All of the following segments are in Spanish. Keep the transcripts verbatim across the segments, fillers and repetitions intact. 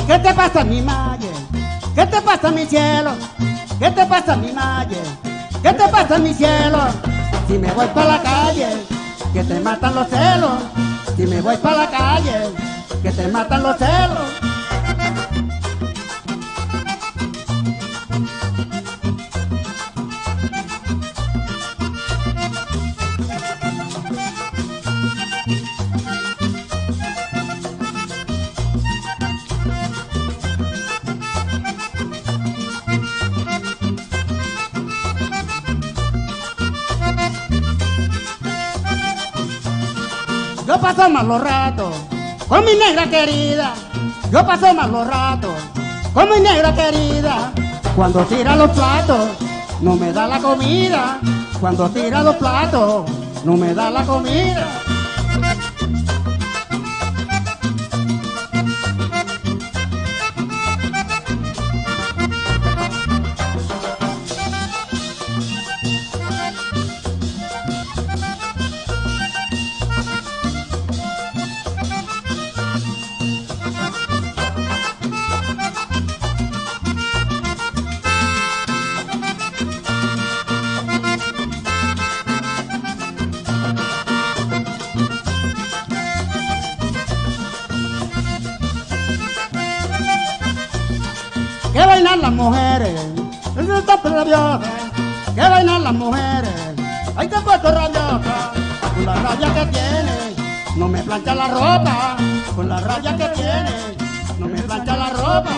¿Qué te pasa, mi maye? ¿Qué te pasa, mi cielo? ¿Qué te pasa, mi maye? ¿Qué te pasa, mi cielo? Si me voy para la calle, que te matan los celos. Si me voy para la calle, que te matan los celos. Yo paso malos ratos con mi negra querida. Yo paso malos ratos con mi negra querida. Cuando tira los platos, no me da la comida. Cuando tira los platos, no me da la comida. Que bailan las mujeres, el está rabiosa. Que bailan las mujeres, ay te puesto rabiosa. Con la raya que tiene, no me plancha la ropa. Con la raya que tiene, no me plancha la ropa.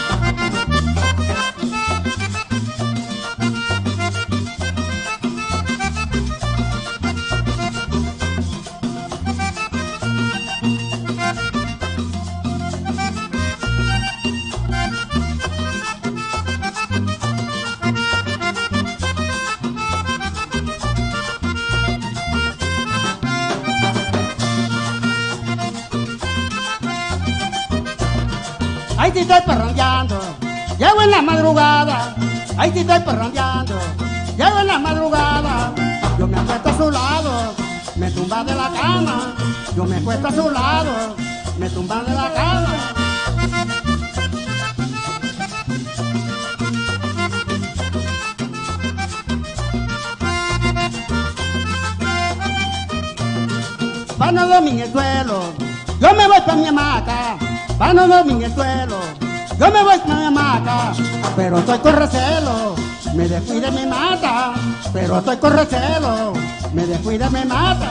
Ay, si estoy parrandeando, llego en la madrugada. Ay, si estoy parrandeando, llego en la madrugada. Yo me acuesto a su lado, me tumba de la cama. Yo me acuesto a su lado, me tumba de la cama. Pa' no dormir en el suelo, yo me voy pa' mi hamaca. Pa' no dormir en el suelo, yo me voy pa' mi hamaca. Pero estoy con recelo, me descuide me mata. Pero estoy con recelo, me descuide me mata.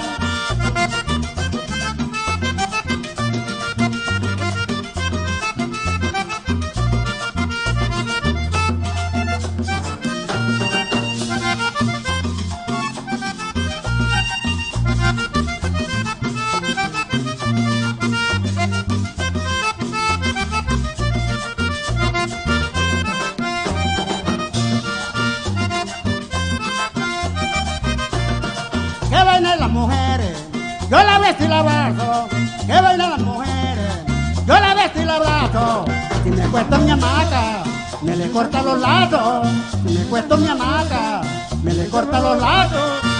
Que bailan las mujeres, yo la beso y la abrazo. Que bailan las mujeres, yo la beso y la abrazo. Si me cuesta mi hamaca, me le corta los lazos. Si me cuesta mi hamaca, me le corta los lazos.